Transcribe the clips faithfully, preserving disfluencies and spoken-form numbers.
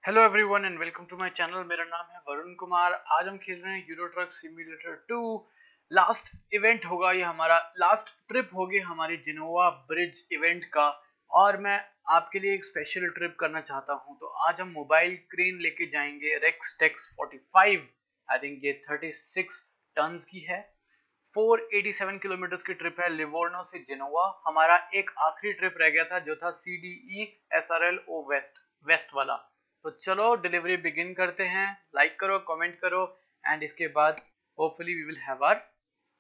Hello everyone and welcome to my channel. मेरा नाम है वरुण कुमार। आज हम खेल रहे हैं Euro Truck Simulator two. Last event होगा ये, हमारा लास्ट ट्रिप होगी हमारी जिनोवा ब्रिज इवेंट का। और मैं आपके लिए एक स्पेशल ट्रिप करना चाहता हूं। तो आज हम मोबाइल क्रेन लेके जाएंगे रेक्स टेक्स फोर्टी फाइव। आई थिंक ये थर्टी सिक्स टन्स की है। चार सौ सत्तासी किलोमीटर की ट्रिप है लिवोर्नो से जिनोवा। हमारा एक आखिरी ट्रिप रह गया था जो था C D E S R L O west west वाला। तो चलो डिलीवरी बिगिन करते हैं। लाइक करो, कमेंट करो एंड इसके बाद hopefully we will have our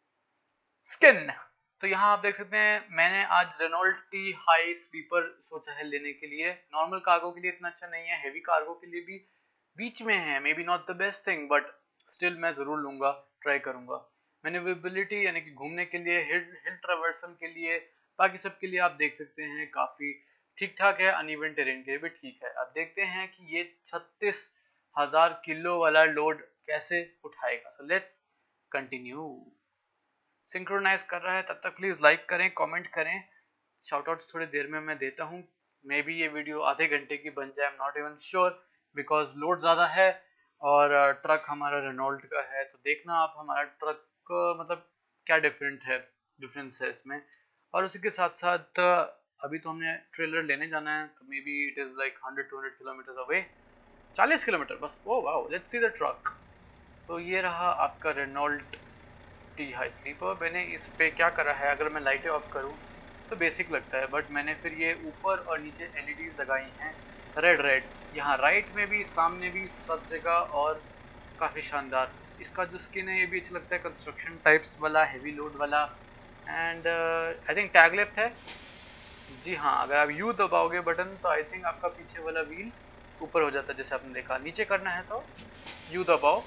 skin. तो यहाँ आप देख सकते हैं मैंने आज रेनॉल्ट टी हाई स्लीपर सोचा है लेने के लिए। नॉर्मल कार्गो के लिए इतना अच्छा नहीं है, हेवी कार्गो के लिए भी बीच में है। Maybe not the best thing but still मैं जरूर लूंगा, ट्राई करूंगा। मैन्यूवरेबिलिटी यानी कि घूमने के लिए, हिल हिल ट्रैवर्सल के लिए, बाकी सब के लिए आप देख सकते हैं काफी ठीक ठाक है। अनइवन टेरेन के लिए भी ठीक है। अब देखते हैं कि ये छत्तीस हजार किलो वाला लोड कैसे उठाएगा। So let's continue. सिंक्रोनाइज कर रहा है, तब तक प्लीज लाइक करें, कमेंट करें। शाउट आउट थोड़ी देर में मैं देता हूँ। मे बी ये वीडियो आधे घंटे की बन जाए, I am not even sure because load ज्यादा है और ट्रक हमारा रेनॉल्ट का है। तो देखना आप हमारा ट्रक मतलब क्या डिफरेंट है, डिफरेंस है इसमें। और उसी के साथ साथ अभी तो हमने ट्रेलर लेने जाना है, तो maybe it is like hundred to hundred kilometre away, चालीस किलोमीटर बस। Oh wow, let's see the truck. तो ये रहा आपका रेनॉल्ट टी हाई स्लीपर। मैंने इस पे क्या करा है, अगर मैं लाइटें ऑफ करूं तो बेसिक लगता है, बट मैंने फिर ये ऊपर और नीचे एल ई डीज लगाई हैं रेड रेड, यहाँ राइट में भी सामने भी सब जगह, और काफ़ी शानदार। इसका जो स्किन है ये भी अच्छा लगता है, कंस्ट्रक्शन टाइप्स वाला, हैवी लोड वाला। And I think tag lift है। जी हाँ, अगर आप यू दबाओगे बटन तो आई थिंक आपका पीछे वाला व्हील ऊपर हो जाता है, जैसे आपने देखा। नीचे करना है तो यू दबाओ,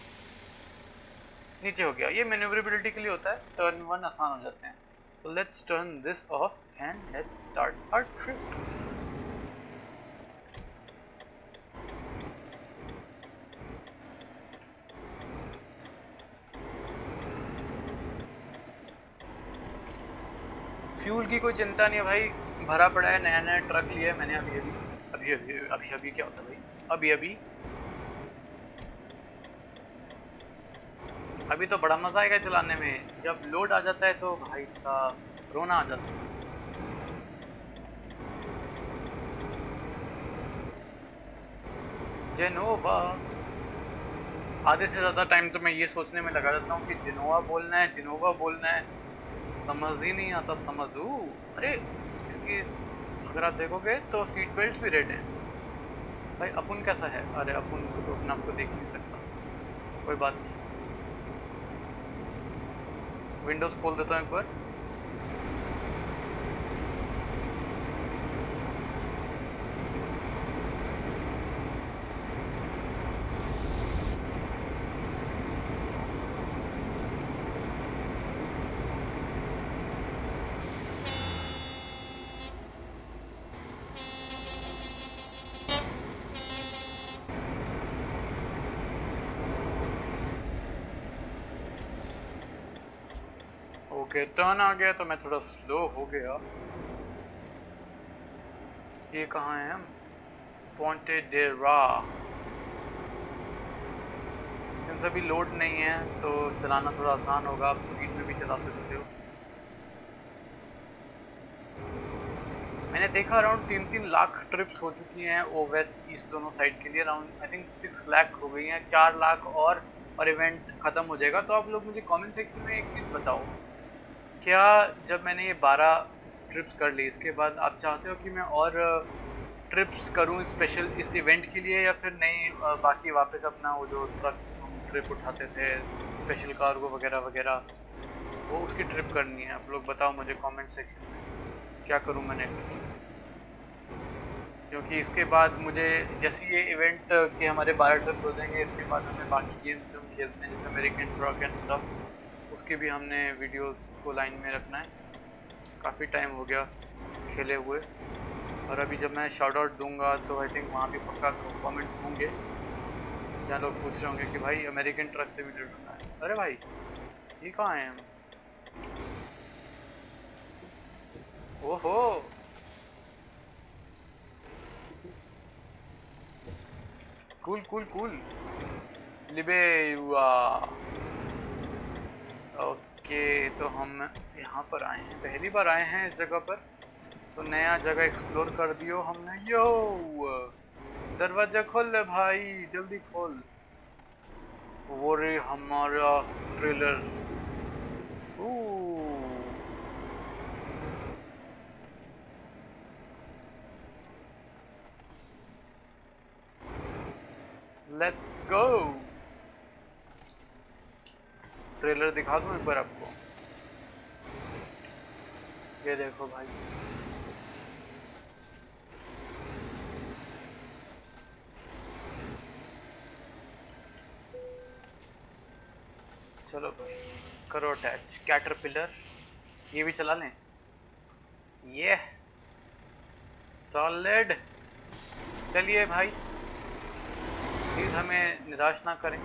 नीचे हो गया। ये मैन्यूवरेबिलिटी के लिए होता है, टर्न वन आसान हो जाते हैं। So let's turn this off and let's start our trip. Fuel की कोई चिंता नहीं है भाई, भरा पड़ा है। नया नया ट्रक लिया है मैंने अभी अभी अभी अभी अभी अभी क्या होता है भाई, अभी अभी अभी तो बड़ा मजा आएगा चलाने में। जब लोड आ जाता है तो भाई साहब रोना आ जाता है। जेनोवा। आधे से ज्यादा टाइम तो मैं ये सोचने में लगा देता हूँ कि जिनोवा बोलना है, जिनोवा बोलना है, समझ ही नहीं आता। समझू, अरे इसकी अगर आप देखोगे तो सीट बेल्ट भी रेड है। भाई अपुन कैसा है? अरे अपुन को तो अपने आपको देख नहीं सकता, कोई बात नहीं। विंडोज खोल देता हूँ एक बार। ओके, टर्न आ गया तो मैं थोड़ा स्लो हो गया। ये कहाँ है हम? पोंटेडेरा। सिंस अभी लोड नहीं है तो चलाना थोड़ा आसान होगा, आप स्पीड में भी चला सकते हो। मैंने देखा अराउंड तीन तीन लाख ट्रिप्स हो चुकी हैं ओ वेस्ट ईस्ट दोनों साइड के लिए। Around I think six lakh हो गई हैं, चार लाख और और इवेंट खत्म हो जाएगा। तो आप लोग मुझे कमेंट सेक्शन में एक चीज़ बताओ, क्या जब मैंने ये बारह ट्रिप्स कर ली इसके बाद आप चाहते हो कि मैं और ट्रिप्स करूं स्पेशल इस इवेंट के लिए, या फिर नहीं बाकी वापस अपना वो जो ट्रक हम ट्रिप उठाते थे स्पेशल कार्गो वगैरह वगैरह, वो उसकी ट्रिप करनी है? आप लोग बताओ मुझे कमेंट सेक्शन में क्या करूं मैं नेक्स्ट। क्योंकि इसके बाद मुझे जैसे ये इवेंट के हमारे बारह ट्रिप्स हो जाएंगे, इसके बाद हमें बाकी गेम्स जो हम खेलते हैं जैसे अमेरिकन ट्रक एंड स्टफ, उसके भी हमने वीडियोस को लाइन में रखना है। काफ़ी टाइम हो गया खेले हुए, और अभी जब मैं शाउट आउट दूंगा तो आई थिंक वहाँ भी पक्का कमेंट्स होंगे जहाँ लोग पूछ रहे होंगे कि भाई अमेरिकन ट्रक से वीडियो ढूंढना है। अरे भाई ये कहाँ हैं हम? ओहो, कूल कूल कूल लिबे हुआ। ओके तो हम यहाँ पर आए हैं, पहली बार आए हैं इस जगह पर, तो नया जगह एक्सप्लोर कर दियो हमने। यो दरवाजा खोल ले भाई, जल्दी खोल। वो रे हमारा ट्रेलर। Let's go. ट्रेलर दिखा दूं एक बार आपको, ये देखो भाई। चलो भाई करो अटैच। कैटरपिलर ये भी चला लें। ये सॉलिड। चलिए भाई प्लीज हमें निराश ना करें।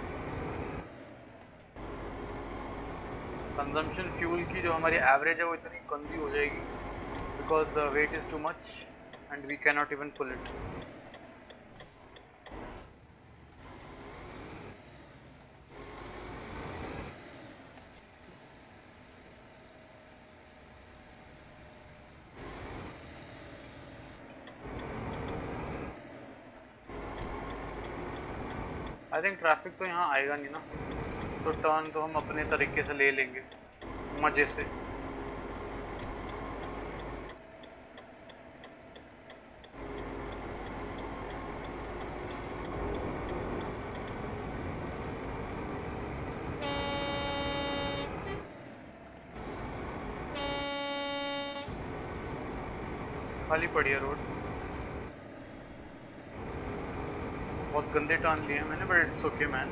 कंजम्पशन फ्यूल की जो हमारी एवरेज है वो इतनी गंदी हो जाएगी because weight is too much and we can not even pull it. I think traffic तो यहाँ आएगा नहीं ना, तो टर्न तो हम अपने तरीके से ले लेंगे मजे से। खाली पड़ी है रोड, बहुत गंदे टर्न लिए मैंने, बट इट्स ओके मैन।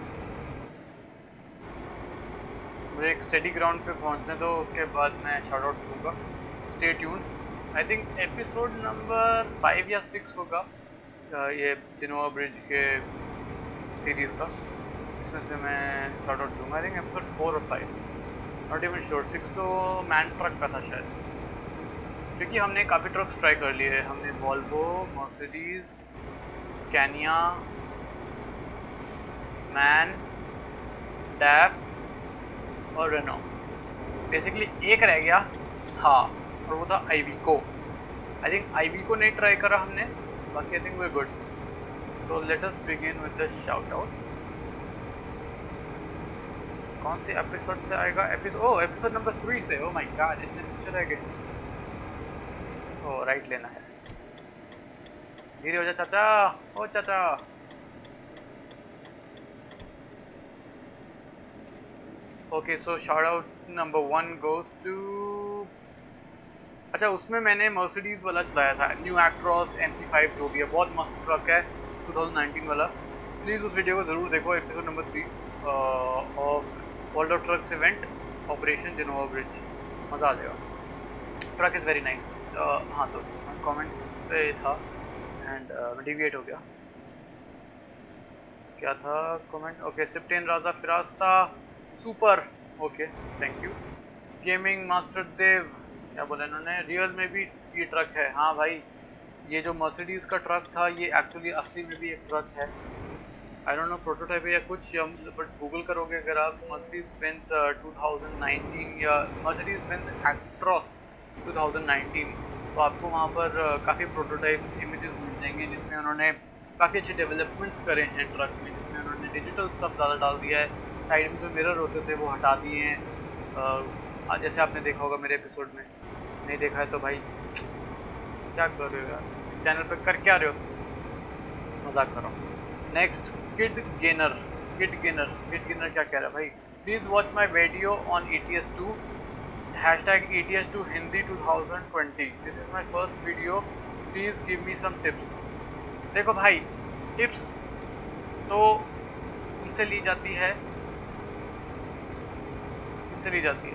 मुझे एक स्टेडी ग्राउंड पे पहुंचने दो, उसके बाद मैं शाउट आउट्स दूंगा। Stay tuned. I think episode number five या सिक्स होगा ये जिनोवा ब्रिज के सीरीज का, जिसमें से मैं शाउट आउट्स दूंगा। आई थिंक एपिसोड फोर और five, not even sure. Six तो मैन ट्रक का था शायद, क्योंकि हमने काफ़ी ट्रक्स ट्राई कर लिए। हमने Volvo, Mercedes, Scania, MAN, DAF और रेनो। बेसिकली एक रह गया था और वो था आईवीको। आई थिंक आईवीको नहीं ट्राई करा हमने, बाकी I think we are good. So let us begin with the shout outs. कौन से एपिसोड से आएगा? Episode oh episode number three से। ओह माय गॉड, इतने पीछे रह गए। ओ राइट लेना है। धीरे हो जा चाचा। ओ चाचा okay so shout out number one goes to, अच्छा उसमें मैंने मर्सिडीज वाला चलाया था, न्यू एक्ट्रॉस एम पी फाइव जो भी है, बहुत मस्त ट्रक है टू थाउजेंड नाइनटीन वाला। प्लीज़ उस वीडियो को ज़रूर देखो, episode number three of world of trucks event operation Genova bridge, मज़ा आ जाएगा। Truck is very nice. हाँ तो कमेंट्स पे था एंड डिविएट हो गया। क्या था कमेंट? ओके सिप्टेन राजा फिरास्ता super, okay thank you. Gaming master Dev क्या बोला इन्होंने? रियल में भी ये ट्रक है। हाँ भाई ये जो मर्सिडीज का ट्रक था ये एक्चुअली असली में भी एक ट्रक है। आई डोंट नो प्रोटोटाइप है या कुछ, या बट गूगल करोगे अगर आप Mercedes Benz two thousand nineteen या Mercedes Benz Actros two thousand nineteen, तो आपको वहाँ पर काफ़ी प्रोटोटाइप्स इमेजेस मिल जाएंगे जिसमें उन्होंने काफ़ी अच्छे डेवलपमेंट्स करे हैं ट्रक में, जिसमें उन्होंने डिजिटल स्टफ ज़्यादा डाल दिया है। साइड में जो मिरर होते थे वो हटा दिए हैं, जैसे आपने देखा होगा मेरे एपिसोड में। नहीं देखा है तो भाई क्या कर रहे हो यार, इस चैनल पे कर क्या रहे हो? मजाक कर रहा हूँ। Next kid gainer, kid gainer kid gainer क्या कह रहा है भाई? Please watch my video on A T S two hashtag E T S two Hindi twenty twenty. This is my first video. Please give me some tips. देखो भाई tips तो उनसे ली जाती है, उनसे ली जाती है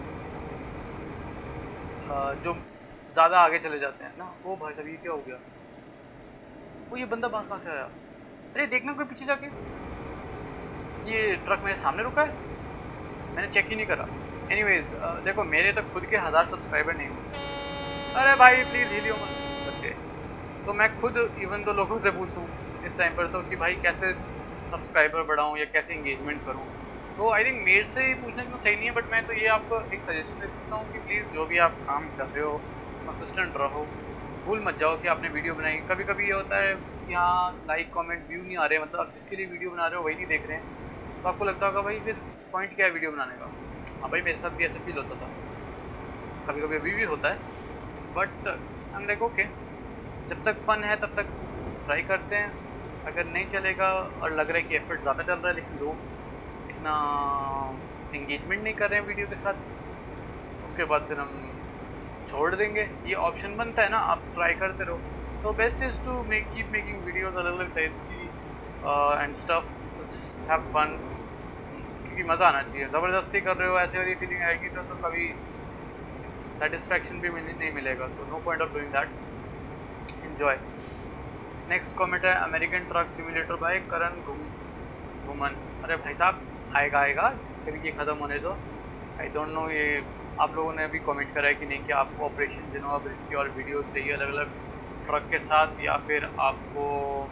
जो ज़्यादा आगे चले जाते हैं ना। वो भाई साहब ये क्या हो गया? वो ये बंदा बाहर कहाँ से आया? अरे देखना कोई पीछे जाके, ये ट्रक मेरे सामने रुका है, मैंने चेक ही नहीं करा। एनीवेज uh, देखो मेरे तो खुद के हज़ार सब्सक्राइबर नहीं हुए। अरे भाई प्लीज़ हिलियो मत, बच गए। तो मैं खुद इवन दो लोगों से पूछूं इस टाइम पर तो कि भाई कैसे सब्सक्राइबर बढ़ाऊं या कैसे इंगेजमेंट करूं, तो आई थिंक मेरे से पूछना इतना सही नहीं है, बट मैं तो ये आपको एक सजेशन दे सकता हूँ कि प्लीज़ जो भी आप काम कर रहे हो कंसिस्टेंट रहो, भूल मत जाओ कि आपने वीडियो बनाई। कभी कभी ये होता है कि हाँ लाइक कमेंट व्यू नहीं आ रहे, मतलब आप जिसके लिए वीडियो बना रहे हो वही नहीं देख रहे हैं, तो आपको लगता होगा भाई फिर पॉइंट क्या है वीडियो बनाने का। हाँ भाई मेरे साथ भी ऐसे फील होता था, कभी कभी अभी भी होता है, but I am like okay, जब तक फन है तब तक ट्राई करते हैं। अगर नहीं चलेगा और लग रहा है कि एफर्ट ज़्यादा डल रहा है लेकिन लोग इतना एंगेजमेंट नहीं कर रहे हैं वीडियो के साथ, उसके बाद फिर हम छोड़ देंगे। ये ऑप्शन बनता है ना, आप ट्राई करते रहो। So best is to make keep making videos अलग अलग टाइप्स की and stuff, just have fun, क्योंकि मज़ा आना चाहिए। ज़बरदस्ती कर रहे हो ऐसे वाली फीलिंग आएगी तो, तो कभी सेटिस्फैक्शन भी मिल नहीं मिलेगा। So no point of doing that, enjoy. Next comment है American truck simulator by Karan Ghuman. अरे भाई साहब आएगा आएगा फिर ये ख़त्म होने दो। आई डोंट नो ये आप लोगों ने अभी कमेंट करा है कि नहीं कि आपको ऑपरेशन जिनोवा ब्रिज की और वीडियोस चाहिए अलग अलग ट्रक के साथ, या फिर आपको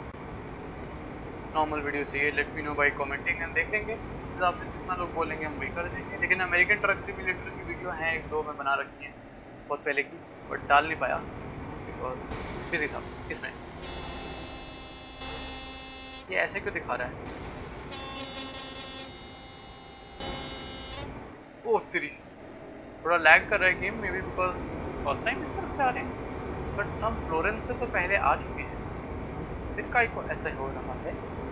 नॉर्मल वीडियो चाहिए। Let me know by commenting and देख लेंगे इस हिसाब से, जितना लोग बोलेंगे हम वही कर देंगे। लेकिन अमेरिकन ट्रक सिमुलेटर की वीडियो हैं एक दो मैं बना रखी हैं बहुत पहले की, बट डाल नहीं पाया बिकॉज बिजी था इसमें। ये ऐसे क्यों दिखा रहा है? ओह तेरी, थोड़ा लैग कर रहा है game, maybe because first time इस तरफ से आ रहे हैं, बट हम फ्लोरेंस से तो पहले आ चुके हैं, फिर काय को ऐसा हो रहा है?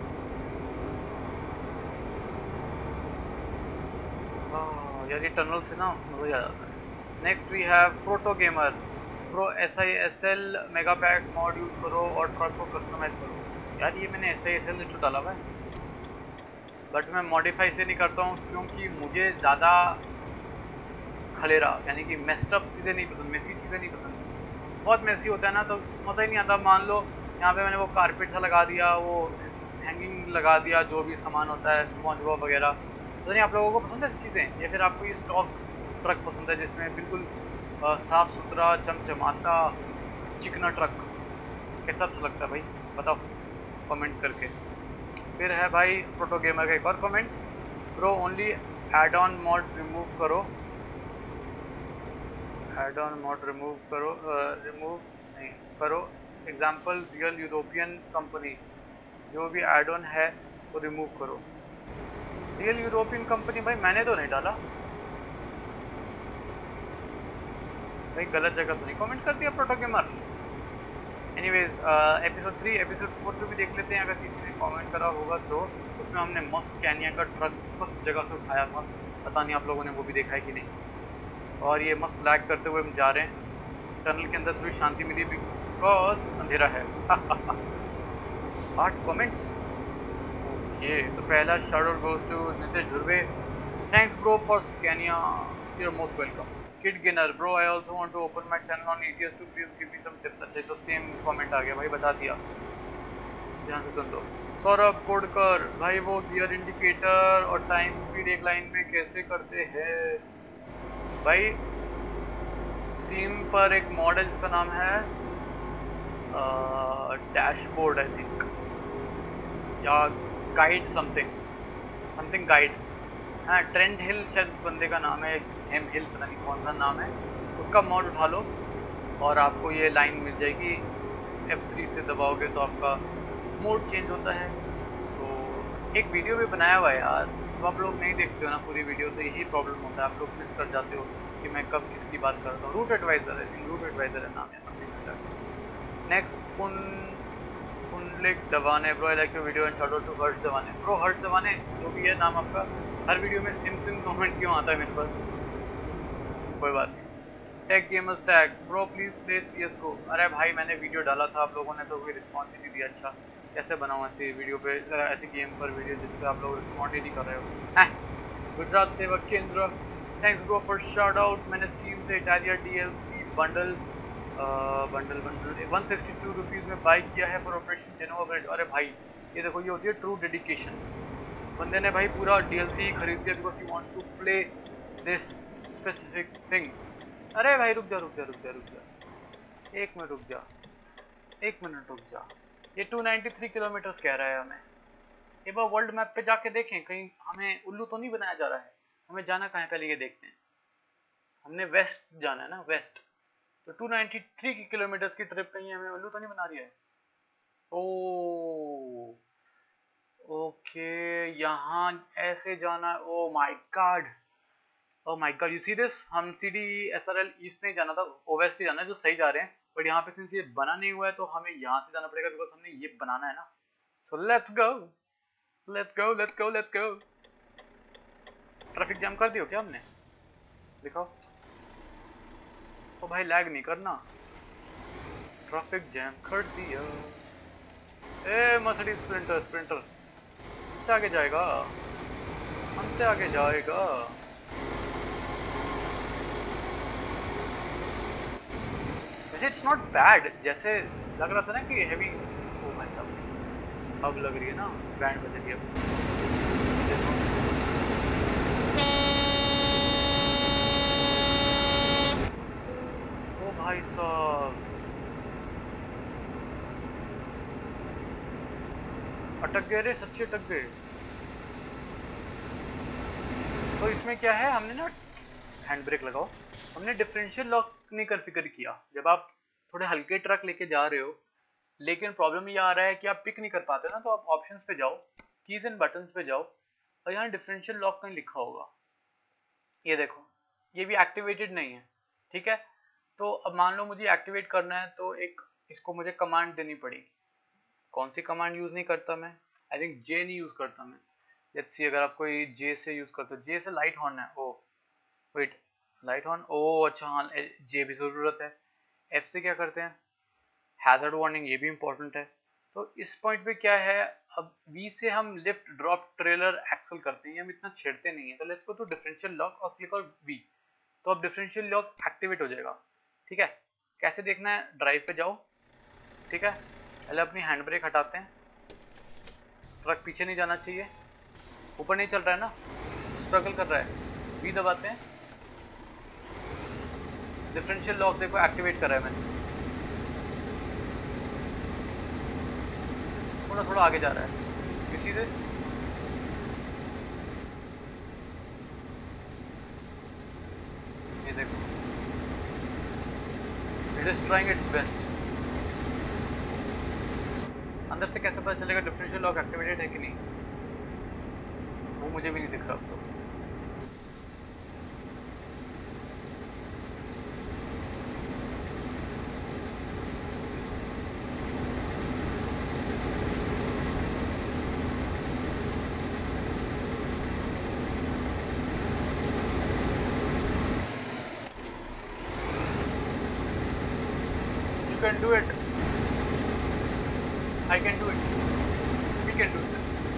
यार ये टनल से ना मजा आ जाता है। Next we have proto gamer pro S I S L mega pack mod use करो और ट्रक को कस्टमाइज करो। यार ये मैंने एस आई एस एल जो डाला हुआ है, बट मैं मॉडिफाई से नहीं करता हूँ क्योंकि मुझे ज़्यादा खलेरा यानी कि मेस्ड अप चीज़ें नहीं पसंद, मेसी चीज़ें नहीं पसंद। बहुत मेसी होता है ना तो मज़ा ही नहीं आता। मान लो यहाँ पे मैंने वो कारपेट सा लगा दिया, वो हैंगिंग लगा दिया, जो भी सामान होता है स्पॉन्ज बॉब वगैरह, तो नहीं आप लोगों को पसंद है ऐसी चीज़ें, या फिर आपको ये स्टॉक ट्रक पसंद है जिसमें बिल्कुल साफ़ सुथरा चमचमाता चिकना ट्रक? कैसा अच्छा लगता है भाई बताओ कमेंट करके। फिर है भाई प्रोटो गेमर का एक और comment, pro only add on mod remove करो, एड ऑन मॉड रिमूव करो रिमूव नहीं करो, एग्जाम्पल रियल यूरोपियन कंपनी, जो भी एड ऑन है वो रिमूव करो। रियल यूरोपियन कंपनी भाई मैंने तो नहीं डाला भाई, गलत जगह तो नहीं कमेंट कर दिया proto gamer. Anyways episode three episode four पे भी देख लेते हैं, अगर किसी ने कमेंट करा होगा तो। उसमें हमने मस्त कैनिया का ट्रक मस्त जगह से उठाया था, पता नहीं आप लोगों ने वो भी देखा है कि नहीं। और ये मस्त लैग करते हुए हम जा रहे हैं, टनल के अंदर थोड़ी शांति मिली बिकॉज अंधेरा है। आठ कमेंट्स, ओके। तो पहला shout out goes to Nitesh Dhurve, thanks bro for Scania, you are most welcome. Kid Ginner, bro, I also want to open my channel on E T S too. Please give me some tips. अच्छा तो same comment आ गया भाई, बता दिया, ध्यान से सुन लो। सौरभ कोडकर, भाई वो गियर इंडिकेटर और टाइम स्पीड एक लाइन में कैसे करते हैं? भाई स्टीम पर एक मॉड है जिसका नाम है डैशबोर्ड आई थिंक, या गाइड समथिंग समथिंग गाइड, हाँ ट्रेंड हिल शायद उस बंदे का नाम है, एम हिल पता नहीं कौन सा नाम है, उसका मॉड उठा लो और आपको ये लाइन मिल जाएगी। एफ थ्री से दबाओगे तो आपका मोड चेंज होता है। तो एक वीडियो भी बनाया हुआ है यार, तो आप लोग नहीं देखते हो ना पूरी वीडियो, तो यही प्रॉब्लम होता है, आप लोग मिस कर जाते हो कि मैं कब किसकी बात करता हूँ। रूट एडवाइजर है, रूट एडवाइजर है नाम है समथिंग लाइक दैट। नेक्स्ट पुन Pundlik Dawane, bro I like your video and shout out to Harsh Dawane. Bro Harsh Dawane जो भी है नाम आपका, हर वीडियो में सिम सिम कमेंट क्यों आता है मेरे पास, कोई बात नहीं। Tech gamers tag, bro please play C S को। अरे भाई मैंने वीडियो डाला था, आप लोगों ने तो कोई रिस्पॉन्स ही नहीं दिया। अच्छा कैसे बनाऊँ ऐसी वीडियो पे, ऐसी गेम पर वीडियो जिस पे आप लोग रिस्पॉन्ड ही नहीं कर रहे हो। Gujarat Sevak Kendra, thanks bro for shout out. मैंने स्टीम से Italia D L C bundle bundle bundle one sixty two rupees में बाई किया है फॉर ऑपरेशन जिनोवा ब्रिज। अरे भाई ये देखो, ये होती है ट्रू डेडिकेशन। बंदे ने भाई पूरा डी एल सी ही खरीद दिया because he wants to play this specific thing. अरे भाई रुक जा रुक जा रुक जा रुक जा एक मिनट रुक जा। एक मिनट रुक जा, ये टू नाइंटी थ्री किलोमीटर कह रहा है हमें। एक बार वर्ल्ड मैप पे जाके देखें कहीं हमें उल्लू तो नहीं बनाया जा रहा है। हमें जाना कहाँ है पहले ये देखते हैं। हमने वेस्ट जाना है ना, वेस्ट। तो टू नाइंटी थ्री किलोमीटर की ट्रिप कहीं हमें उल्लू तो नहीं बना रही है। ओ ओके, यहाँ ऐसे जाना। Oh my god, oh my god, you see this. हम C D S R L east नहीं जाना था, ओवेस्ट ही जाना है, जो सही जा रहे हैं। बट यहाँ पे सिंस ये बना नहीं हुआ है तो हमें यहाँ से जाना पड़ेगा, बिकॉज हमने ये बनाना है ना। So let's go let's go let's go let's go. Traffic jam कर दियो क्या हमने? दिखाओ। ओ भाई लैग नहीं करना, ट्रैफिक जैम कर दिया। ए मर्सिडीज स्प्रिंटर, स्प्रिंटर हमसे आगे जाएगा, हमसे आगे जाएगा। वैसे इट्स नॉट बैड, जैसे लग रहा था ना कि हैवी। ओ भाई साहब अब लग रही है ना, बैंड बज रही है अब। ओ भाई साहब अटक गए रे, सच्ची अटक गए। तो इसमें क्या है, हमने ना हैंड ब्रेक लगाओ, हमने डिफरेंशियल लॉक नहीं कॉन्फ़िगर किया। जब आप थोड़े हल्के ट्रक लेके जा रहे हो, लेकिन प्रॉब्लम ये आ रहा है कि आप पिक नहीं कर पाते ना, तो आप ऑप्शंस पे जाओ, कीज एंड बटन्स पे जाओ, और यहाँ डिफरेंशियल लॉक कहीं लिखा होगा। ये देखो, ये भी एक्टिवेटेड नहीं है, ठीक है। तो अब मान लो मुझे एक्टिवेट करना है, तो एक इसको मुझे कमांड देनी पड़ेगी। कौन सी कमांड यूज नहीं करता मैं? आई थिंक जे नहीं यूज करता मैं। लेट्स सी, अगर आप कोई जे से यूज करते हो, जे से लाइट हॉर्न है। Oh wait, light horn, oh अच्छा हाँ, जे भी जरूरत है। एफ से क्या करते हैं? हैजर्ड वार्निंग, ये भी इंपॉर्टेंट है। तो इस पॉइंट पे क्या है, अब वी से हम लिफ्ट ड्रॉप ट्रेलर एक्सल करते हैं, हम इतना छेड़ते नहीं है। तो let's go to differential lock और क्लिक और वी, तो अब डिफरेंशियल लॉक एक्टिवेट हो जाएगा, ठीक है। कैसे देखना है, ड्राइव पे जाओ, ठीक है। पहले अपनी हैंड ब्रेक हटाते हैं, ट्रक पीछे नहीं जाना चाहिए, ऊपर नहीं चल रहा है ना, स्ट्रगल कर रहा है, वी दबाते हैं। डिफरेंशियल लॉक देखो एक्टिवेट कर रहा है मैंने, थोड़ा थोड़ा आगे जा रहा है। यू सी दिस, ये देखो, it is trying its best. अंदर से कैसे पता चलेगा डिफरेंशियल लॉक एक्टिवेटेड है कि नहीं? वो मुझे भी नहीं दिख रहा अब तो। You can do it. I can do it. We can do it.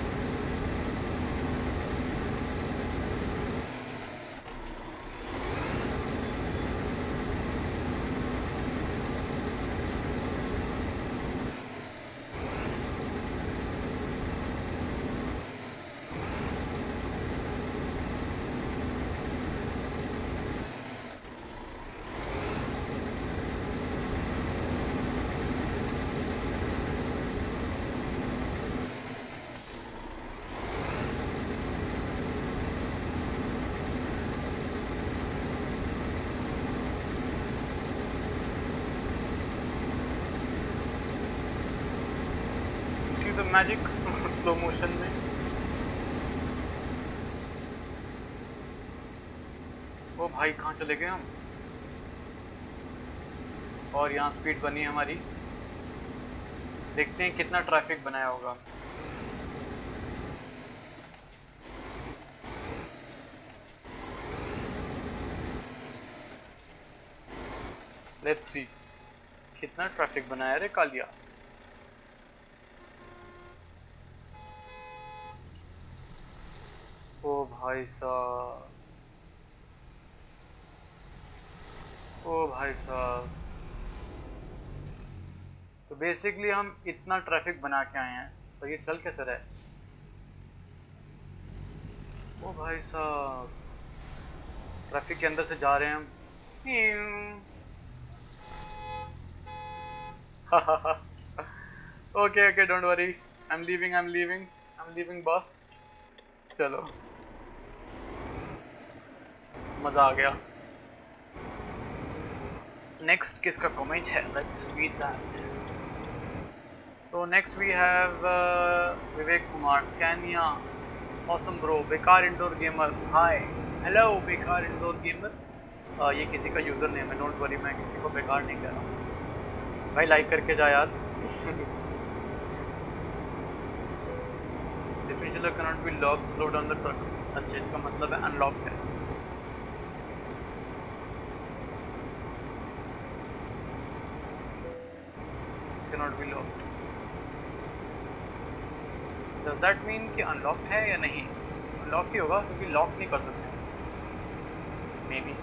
See the magic slow motion में। ओ भाई कहाँ चले गए हम? और यहाँ स्पीड बनी है हमारी, देखते हैं कितना ट्रैफिक बनाया होगा। लेट्स सी कितना ट्रैफिक बनाया रे कालिया। ओ भाई साहब, ओ भाई साहब, तो बेसिकली हम इतना ट्रैफिक बना के आए हैं, और ये चल कैसे रहा है? ओ भाई साहब, ट्रैफिक के अंदर से जा रहे हैं हम। Okay okay don't worry, I am leaving I am leaving I am leaving boss. चलो मजा आ गया। नेक्स्ट किसका कमेंट है, let's read that. So next we have Vivek Kumar Scania, awesome bro, Bekar Indore gamer, hi hello Bekar Indore gamer. uh, ये किसी का user name है, डोंट वरी, मैं किसी को बेकार नहीं कह रहा भाई, लाइक करके जा यार। Differential cannot be lock, slow down the truck, अच्छा इसका मतलब है अनलॉक है। Cannot be locked, does that mean कि अनलॉक्ड है या नहीं? अनलॉक ही होगा क्योंकि लॉक नहीं कर सकते maybe.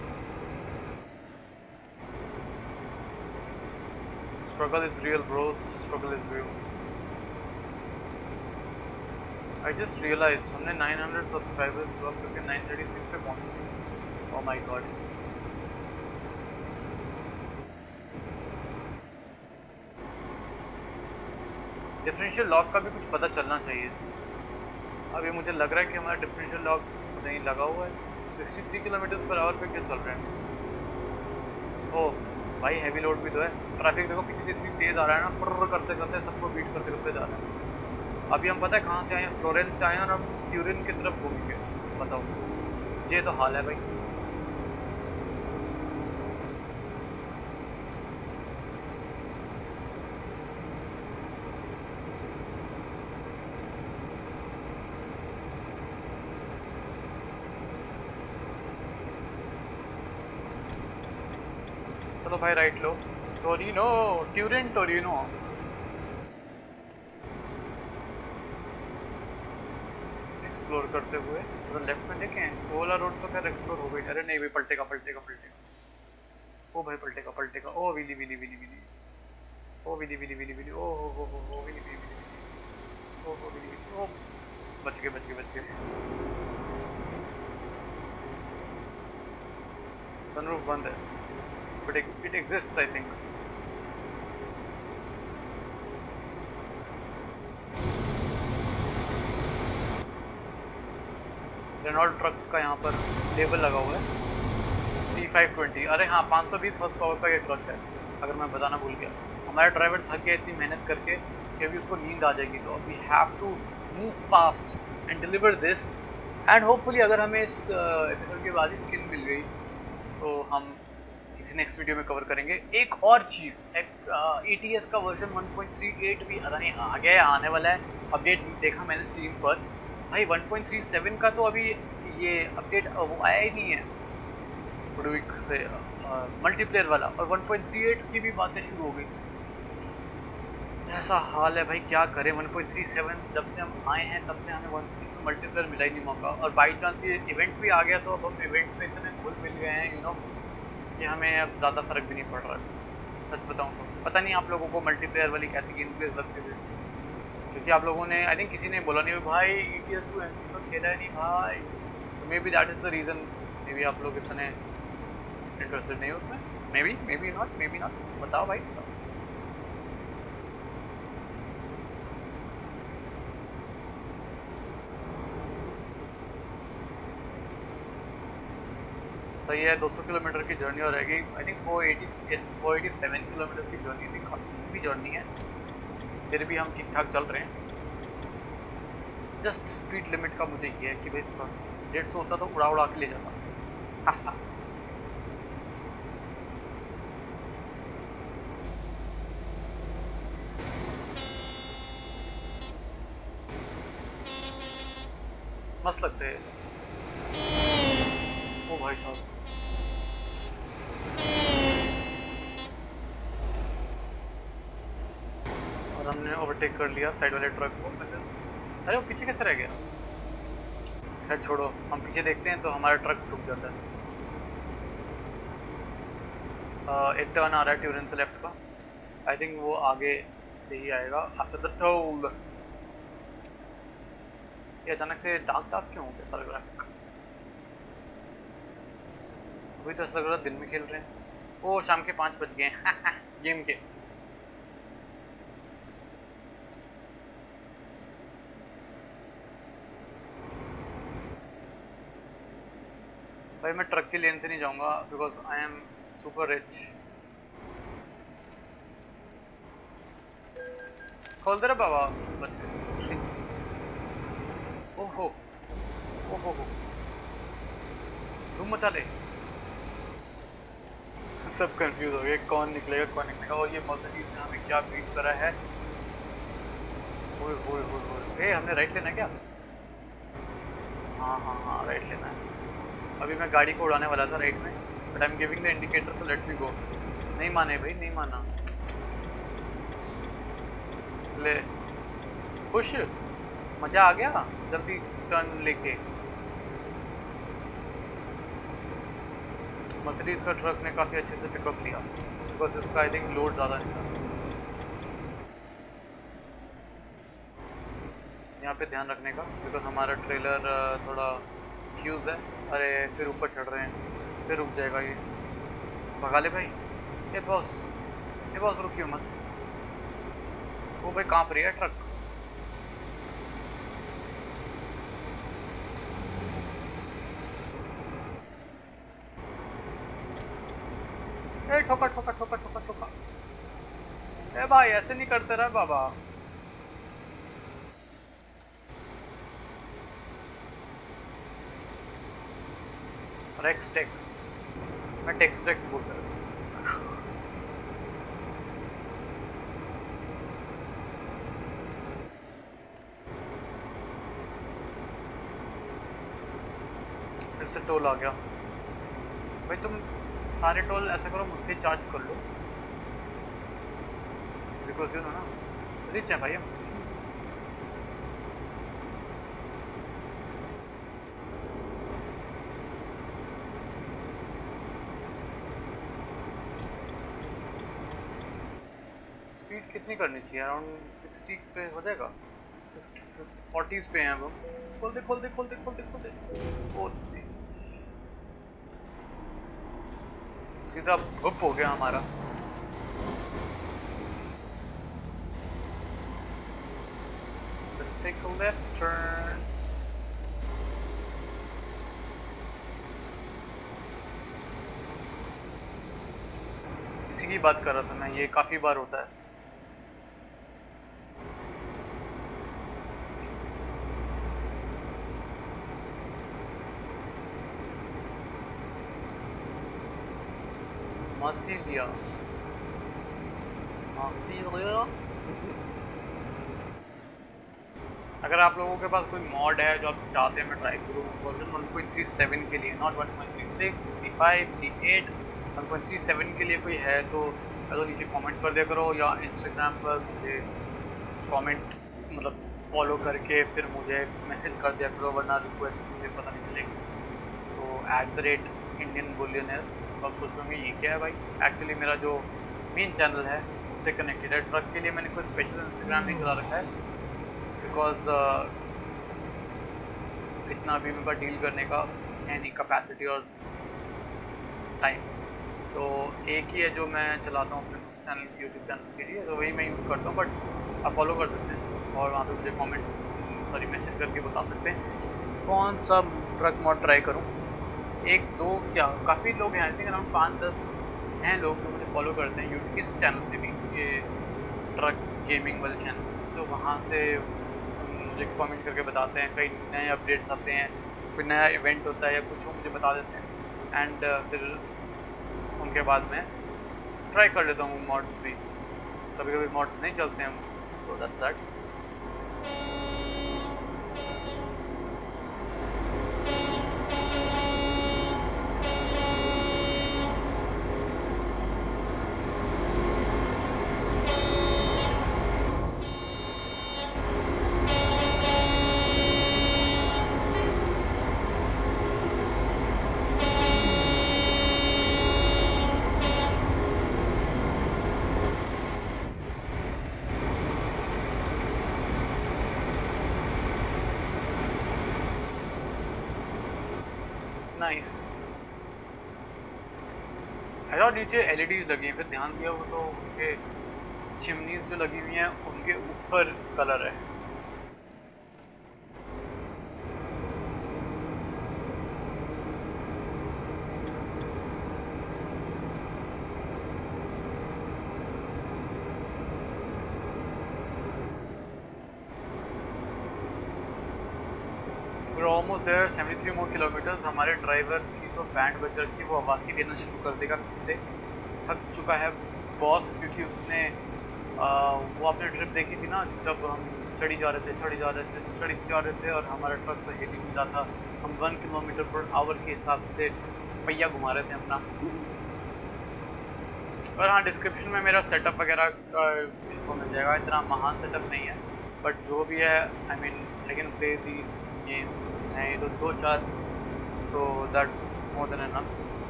Struggle is real bros, struggle is real. I just realize हमने नाइन हंड्रेड सब्सक्राइबर्स क्रॉस करके नाइन थर्टी सिक्स पे पहुंचे। Oh my god, differential lock का भी कुछ पता चलना चाहिए इसमें। अब ये मुझे लग रहा है कि हमारा डिफरेंशियल लॉक नहीं लगा हुआ है। Sixty three kilometre per hour पे क्या चल रहे हैं? ओह भाई हैवी लोड भी तो है, ट्रैफिक देखो पीछे से इतनी तेज आ रहा है ना, फुर्र करते करते सबको बीट करते करते जा रहा है। अभी हम पता है कहाँ से आए हैं, फ्लोरेंस से आए हैं और हम ट्यूरिन की तरफ घूमेंगे। बताओ, ये तो हाल है भाई। चलो भाई राइट लो, टोरिनो, ट्यूरिन टोरिनो। एक्सप्लोर करते हुए तो लेफ्ट में देखें, ओला रोड तो खैर एक्सप्लोर हो गई। अरे नहीं भाई, पलटेगा पलटेगा पलटेगा, ओ भाई पलटेगा पलटेगा, oh wheelie wheelie wheelie wheelie, oh wheelie wheelie wheelie wheelie, oh हो हो हो विली विली विली, ओ हो विली विली, ओ बच गए बच गए बच गए। सनरूफ बंद है but it exists I think। Renault trucks का यहाँ पर लेबल लगा हुआ है टी फाइव ट्वेंटी। अरे हाँ, पाँच सौ बीस हॉर्स पावर का ये ट्रक है, अगर मैं बताना भूल गया। हमारा ड्राइवर थक गया इतनी मेहनत करके कि अभी उसको नींद आ जाएगी, तो we have to move fast and deliver this. And hopefully अगर हमें इस एपिसोड के बाद ही स्किन मिल गई तो हम इसी नेक्स्ट वीडियो में कवर करेंगे। एक और चीज़, ए टी एस का version one point three eight भी पता नहीं आ गया है, आने वाला है। अपडेट देखा मैंने स्टीम पर भाई, वन पॉइंट थ्री सेवन का तो अभी ये अपडेट वो आया ही नहीं है बुडविक से, मल्टीप्लेयर वाला, और वन पॉइंट थ्री एट की भी बातें शुरू हो गई। ऐसा हाल है भाई, क्या करें। वन पॉइंट थ्री सेवन जब से हम आए हैं तब से हमें वन इसमें मल्टीप्लेयर मिला ही नहीं मौका, और बाई चांस ये इवेंट भी आ गया तो अब हम इवेंट में इतने घुल मिल गए हैं यू नो कि हमें अब ज़्यादा फर्क भी नहीं पड़ रहा है। सच बताऊं तो पता नहीं आप लोगों को मल्टीप्लेयर वाली कैसी गेम प्लेस लगती थी, क्योंकि आप लोगों ने आई थिंक किसी ने बोला नहीं भाई E T S two M P तो खेला है नहीं भाई, तो maybe that is the reason. Maybe आप लोग इतने इंटरेस्टेड नहीं हो उसमें, maybe maybe not maybe not, बताओ भाई बताओ। सही है, दो सौ किलोमीटर की जर्नी हो रहेगी I think. Four eighty yes four eighty seven kilometre की जर्नी थी, काफ़ी लंबी जर्नी है, फिर भी हम ठीक ठाक चल रहे हैं। जस्ट स्पीड लिमिट का मुझे ये है कि भाई डेढ़ सौ होता तो उड़ा उड़ा के ले जाता। मस्त लगते हैं। ओ भाई साहब, और हमने ओवरटेक कर लिया साइड वाले ट्रक को वैसे। अरे वो पीछे कैसे रह गया? खैर छोड़ो, हम पीछे देखते हैं तो हमारा ट्रक रुक जाता है। आ, एक टर्न आ रहा है ट्यूरिन से लेफ्ट का, आई थिंक वो आगे से ही आएगा आफ्टर द टोल। ये अचानक से डार्क डार्क क्यों हो गया सारा ग्राफिक? अभी तो ऐसा लग रहा है दिन में खेल रहे हैं। ओ शाम के पाँच बज गए हैं गेम के। भाई मैं ट्रक की लेन से नहीं जाऊंगा because I am super rich. खोल दे रहा बाबा, बच गए। ओहो ओहो हो, धूम मचा ले। सब कंफ्यूज हो गए कौन निकलेगा कौन निकलेगा। और ये मर्सिडीज ने हमें क्या बीट करा है। ओए ओए ओए ओए, ए हमने राइट लेना है क्या? हाँ हाँ हाँ राइट लेना है। अभी मैं गाड़ी को उड़ाने वाला था राइट में, but I am giving the indicator, so let me go. नहीं माने भाई, नहीं माना। ले खुश, मजा आ गया जल्दी टर्न लेके। मर्सिडीज का ट्रक ने काफी अच्छे से पिकअप लिया बिकॉज इसका आई थिंक लोड ज्यादा नहीं था। यहाँ पे ध्यान रखने का बिकॉज हमारा ट्रेलर थोड़ा फ्यूज है। अरे फिर ऊपर चढ़ रहे हैं, फिर रुक जाएगा ये। भगा ले भाई। ये बॉस, ये बॉस रुकियो मत। वो भाई कांप रही है ट्रक। ए ठोका ठोका ठोका ठोका ठोका। ए भाई ऐसे नहीं करते रहे बाबा। रेक्स टेक्स, मैं टेक्स रेक्स बोलता रहता हूँ। फिर से टोल आ गया। भाई तुम सारे टोल ऐसा करो मुझसे चार्ज कर लो बिकॉज यू नो ना रिच है भाई हम। स्पीड कितनी करनी चाहिए? अराउंड सिक्सटी पे हो जाएगा। फोर्टीज पे हैं वो। खोल दे खोल दे खोल दे खोल दे खोल दे। ओ सीधा भुप हो गया हमारा। Let's take a left turn. इसी की बात कर रहा था मैं, ये काफी बार होता है। Marseille, Marseille. अगर आप लोगों के पास कोई मॉड है जो आप चाहते हैं मैं ट्राई करूँ version one point three seven के लिए, not one point three six, three five, three eight, one point three seven के लिए कोई है तो तो नीचे कमेंट कर दिया करो या इंस्टाग्राम पर मुझे कमेंट मतलब फॉलो करके फिर मुझे मैसेज कर दिया करो, वरना रिक्वेस्ट मुझे पता नहीं चलेगी। तो at the rate Indian billionaire तो आप सोचोगे ये क्या है भाई। एक्चुअली मेरा जो मेन चैनल है उससे कनेक्टेड है। ट्रक के लिए मैंने कोई स्पेशल इंस्टाग्राम नहीं चला रखा है बिकॉज uh, इतना अभी मेरे पास डील करने का है नहीं कैपेसिटी और टाइम। तो एक ही है जो मैं चलाता हूँ अपने चैनल यूट्यूब चैनल के लिए, तो वही मैं यूज़ करता हूँ। बट आप फॉलो कर सकते हैं और वहाँ पे मुझे कमेंट सॉरी मैसेज करके बता सकते हैं कौन सा ट्रक मॉड ट्राई करूँ। एक दो क्या काफ़ी लोग हैं, आई थिंक अराउंड पाँच दस हैं लोग जो मुझे फॉलो करते हैं यूट्यूब इस चैनल से भी, ये ट्रक गेमिंग वाले चैनल से। तो वहाँ से मुझे कमेंट करके बताते हैं, कई नए अपडेट्स आते हैं, कोई नया इवेंट होता है या कुछ वो मुझे बता देते हैं। एंड uh, फिर उनके बाद मैं ट्राई कर लेता हूँ मॉड्स भी। कभी कभी मॉड्स नहीं चलते हैं, सो दैट्स दैट। नाइस। ऐसा नीचे एलईडीज लगी हैं, फिर ध्यान दिया हो तो उनके चिमनीज जो लगी हुई हैं उनके ऊपर कलर है। we're almost there, seventy three more kilometers। हमारे ड्राइवर की तो बैंड बज रखी है, वो आवाज़ देना शुरू कर देगा फिर से। थक चुका है बॉस, क्योंकि उसने आ, वो अपनी ट्रिप देखी थी ना, जब हम चढ़ी जा रहे थे चढ़ी जा रहे थे चढ़ी जा रहे थे और हमारा ट्रक तो हिट ही नहीं रहा था। हम वन किलोमीटर पर आवर के हिसाब से पहिया घुमा रहे थे अपना। और हाँ, डिस्क्रिप्शन में मेरा सेटअप वगैरह का इनको मिल जाएगा। इतना महान सेटअप नहीं है, बट जो भी है, I mean I can play these games हैं तो दो चार, तो दैट्स मोर देन एनफ।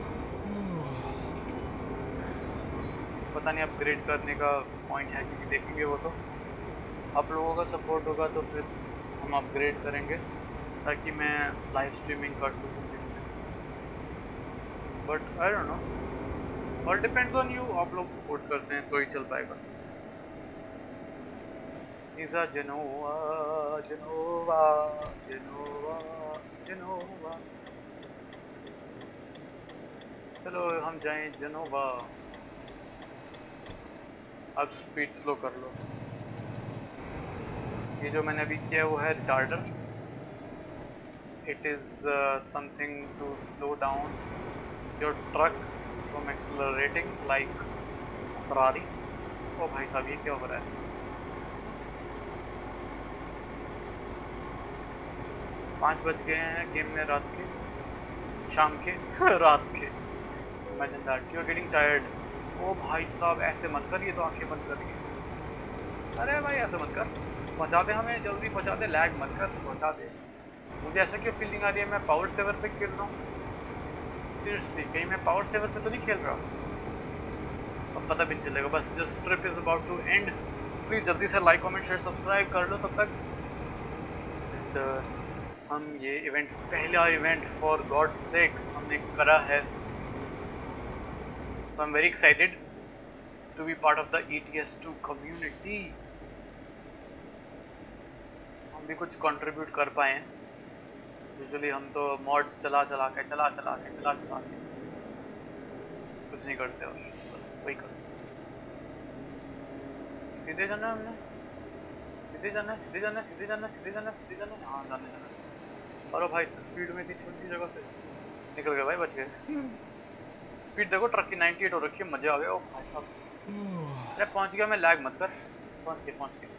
पता नहीं अपग्रेड करने का पॉइंट है क्योंकि देखेंगे वो तो, आप लोगों का सपोर्ट होगा तो फिर हम अपग्रेड करेंगे ताकि मैं लाइव स्ट्रीमिंग कर सकूँ इसमें। बट आई डोंट नो, और डिपेंड्स ऑन यू, आप लोग सपोर्ट करते हैं तो ही चल पाएगा। इज़ा जनोवा जनोवा जनोवा जनोवा, चलो हम जाएं जनोवा। अब स्पीड स्लो कर लो। ये जो मैंने अभी किया वो है retarder. It is something to slow down your truck from accelerating like Ferrari. ओ भाई साहब, ये क्या हो रहा है? पाँच बज गए हैं गेम में, रात के, शाम के रात के। Imagine that you are getting tired. ओ भाई साहब, ऐसे मत कर, ये तो आंखें बंद कर रही। अरे भाई ऐसे मत कर, पहुंचा दे हमें, जल्दी पहुंचा दे, लैग मत कर, पहुंचा दे। मुझे ऐसा क्यों फीलिंग आ रही है मैं पावर सेवर पे खेल रहा हूँ? सीरियसली, कहीं मैं पावर सेवर पे तो नहीं खेल रहा? अब पता भी नहीं चलेगा। बस just trip is about to end. Please जल्दी से लाइक कमेंट शेयर सब्सक्राइब कर लो तब तक। एंड uh, हम ये इवेंट, पहला इवेंट फॉर गॉड सेक हमने करा है, so I'm very excited to be part of the E T S two community। हम भी कुछ कंट्रीब्यूट कर पाए हैं। यूजुअली हम तो मॉड्स चला चला के चला चला के चला चला के कुछ नहीं करते, और बस वही करते। सीधे जाना है हमने, सीधे जाना है सीधे जाना है सीधे जाना है सीधे जाना है सीधे जाना है, हाँ जाने जाना है। और भाई स्पीड में इतनी छोटी सी जगह से निकल गए भाई, बच गए। स्पीड देखो ट्रक की अट्ठानवे हो रखी है, मजे आ गए। ओ भाई साहब, अरे पहुंच गया मैं, लैग मत कर। पहुंच गए पहुंच गए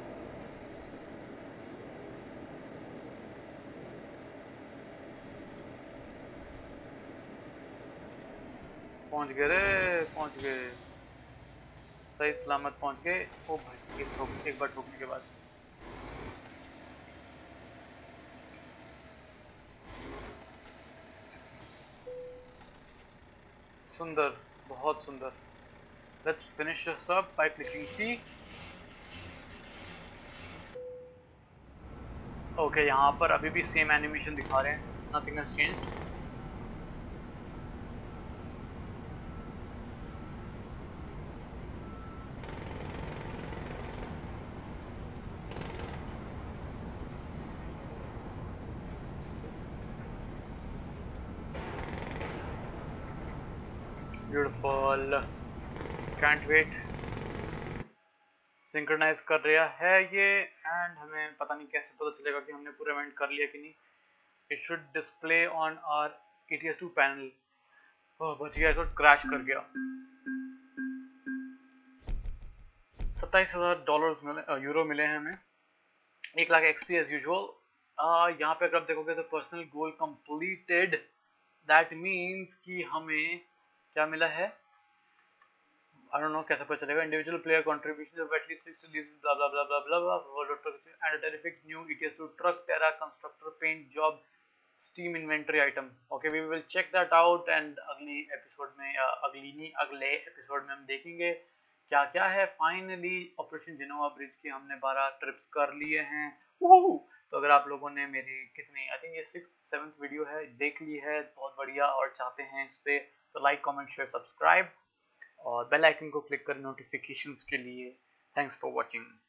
पहुंच गए रे, पहुंच गए, सही सलामत पहुंच गए। ओ भाई, एक ठोक, एक बार ठोकने के बाद। सुंदर, बहुत सुंदर। Let's finish this up by clicking T. Okay, यहाँ पर अभी भी सेम एनिमेशन दिखा रहे हैं, nothing has changed. Beautiful, can't wait. Synchronise कर रहा है ये, एंड हमें पता नहीं कैसे पता चलेगा कि हमने पूरा इवेंट कर लिया कि नहीं। It should display on our E T S two panel. Oh बच गया, तो क्रैश कर गया। सत्ताईस हजार डॉलर्स मिले, यूरो मिले हैं हमें। एक लाख एक्सपी एज यूजुअल। यहाँ पे अगर आप देखोगे तो personal goal completed, that means कि हमें क्या मिला है, I don't know कैसे पता चलेगा। Individual player contribution of at least six leaves blah blah blah blah blah blah, and terrific new E T S two truck Terra constructor paint job Steam inventory item. Okay, we will check that out, and अगली episode में या अगली नहीं अगले episode में हम देखेंगे क्या क्या है। फाइनली ऑपरेशन जिनोवा ब्रिज की हमने बारह ट्रिप्स कर लिए हैं। तो अगर आप लोगों ने मेरी कितनी, आई थिंक ये सिक्स सेवंथ वीडियो है, देख ली है, बहुत बढ़िया, और चाहते हैं इस पे तो लाइक कमेंट शेयर सब्सक्राइब और बेल आइकन को क्लिक करें नोटिफिकेशंस के लिए। Thanks for watching.